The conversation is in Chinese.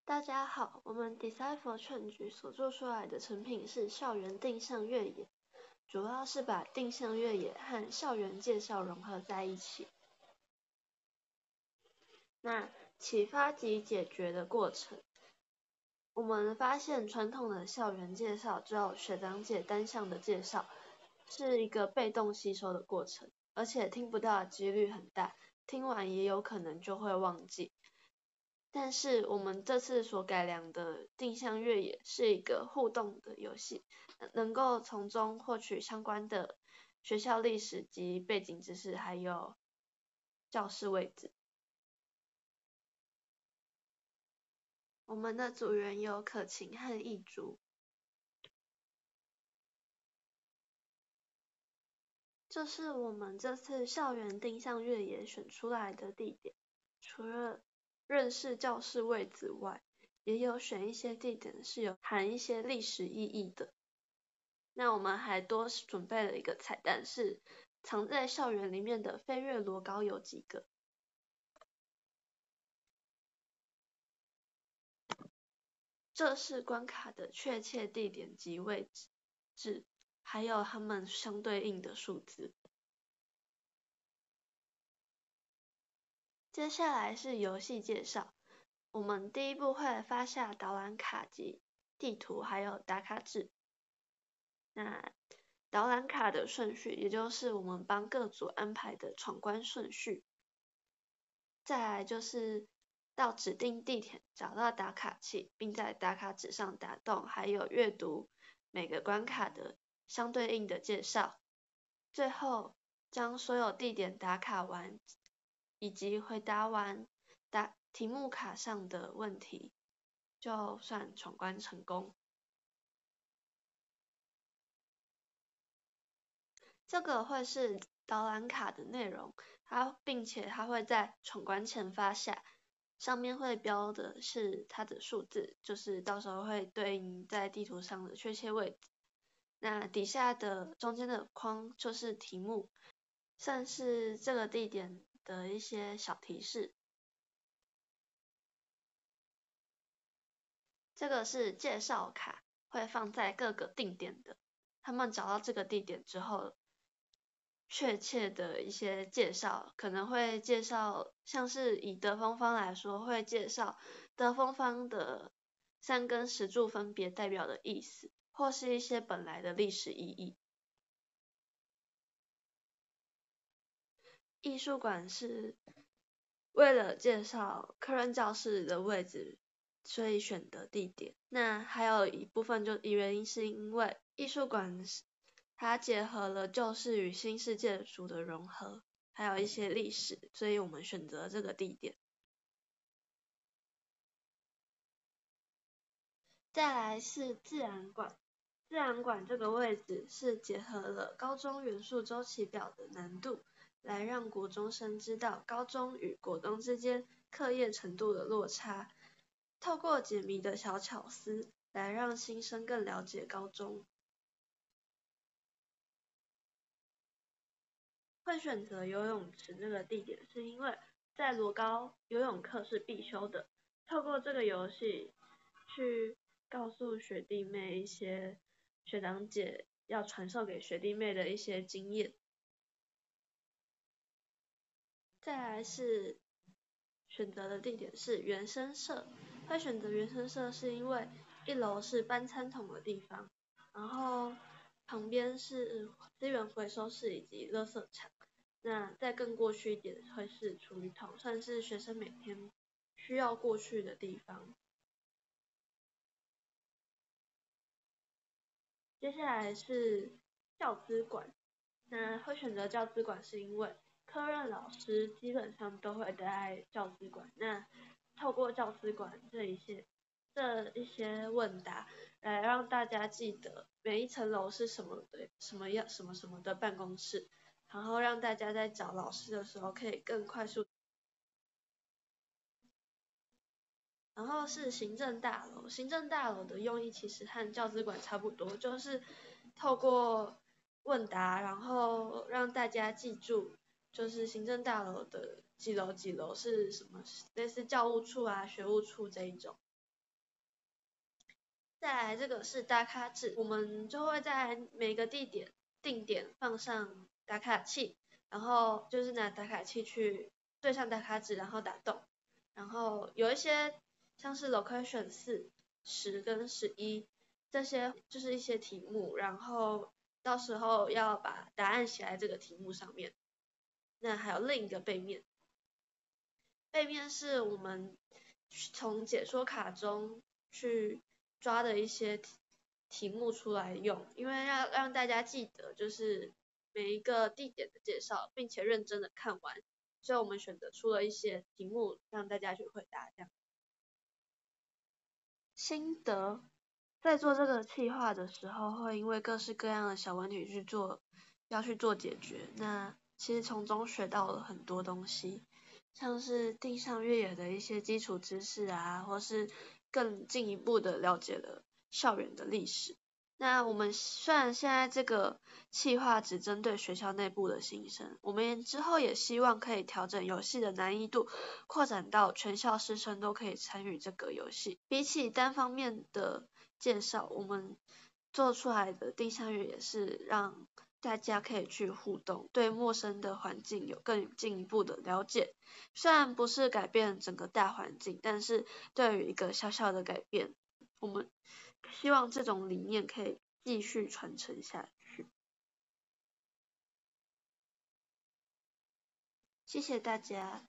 大家好，我们 Decipher 劝局所做出来的成品是校园定向越野，主要是把定向越野和校园介绍融合在一起。那启发及解决的过程，我们发现传统的校园介绍只有学长姐单向的介绍，是一个被动吸收的过程，而且听不到的几率很大，听完也有可能就会忘记。但是我们这次所改良的定向越野是一个互动的游戏，能够从中获取相关的学校历史及背景知识，还有教室位置。我们的组员有可晴和易竹。这是我们这次校园定向越野选出来的地点，除了认识教室位置外，也有选一些地点是有含一些历史意义的。那我们还多准备了一个彩蛋，是藏在校园里面的飞跃罗高有几个。这是关卡的确切地点及位置，还有它们相对应的数字。接下来是游戏介绍，我们第一步会发下导览卡及地图，还有打卡纸。那导览卡的顺序，也就是我们帮各组安排的闯关顺序。再来就是到指定地点找到打卡器，并在打卡纸上打洞，还有阅读每个关卡的相对应的介绍。最后将所有地点打卡完，以及回答完题目卡上的问题，就算闯关成功。这个会是导览卡的内容，并且它会在闯关前发下，上面会标的是它的数字，就是到时候会对应在地图上的确切位置。那底下的中间的框就是题目，算是这个地点的一些小提示。这个是介绍卡，会放在各个定点的，他们找到这个地点之后，确切的一些介绍，可能会介绍，像是以德丰方来说，会介绍德丰方的3根石柱分别代表的意思，或是一些本来的历史意义。艺术馆是为了介绍科任教室的位置，所以选的地点。那还有一部分原因是因为艺术馆它结合了旧式与新式建筑的融合，还有一些历史，所以我们选择这个地点。再来是自然馆，自然馆这个位置是结合了高中元素周期表的难度，来让国中生知道高中与国中之间课业程度的落差，透过解谜的小巧思，来让新生更了解高中。会选择游泳池这个地点，是因为在罗高游泳课是必修的，透过这个游戏去告诉学弟妹一些学长姐要传授给学弟妹的一些经验。再来是选择的地点是原生社，会选择原生社是因为1楼是搬餐桶的地方，然后旁边是资源回收室以及垃圾场。那再更过去一点会是厨余桶，算是学生每天需要过去的地方。接下来是教资馆，那会选择教资馆是因为科任老师基本上都会待在教资馆，那透过教资馆这一些问答，来让大家记得每一层楼是什么的办公室，然后让大家在找老师的时候可以更快速。然后是行政大楼，行政大楼的用意其实和教资馆差不多，就是透过问答，然后让大家记住，就是行政大楼的几楼是什么，类似教务处啊、学务处这一种。 再来这个是打卡制，我们就会在每个地点定点放上打卡器，然后就是拿打卡器去对上打卡纸，然后打洞。然后有一些像是 location 4、10跟11这些就是一些题目，然后到时候要把答案写在这个题目上面。那还有另一个背面，背面是我们从解说卡中去抓的一些题目出来用，因为要让大家记得就是每一个地点的介绍，并且认真的看完，所以我们选择出了一些题目让大家去回答这样。心得，在做这个企划的时候，会因为各式各样的小问题要去做解决，那其实从中学到了很多东西。像是定向越野的一些基础知识啊，或是更进一步的了解了校园的历史。那我们虽然现在这个企划只针对学校内部的新生，我们之后也希望可以调整游戏的难易度，扩展到全校师生都可以参与这个游戏。比起单方面的介绍，我们做出来的定向越野是让大家可以去互动，对陌生的环境有更进一步的了解。虽然不是改变整个大环境，但是对于一个小小的改变，我们希望这种理念可以继续传承下去。谢谢大家。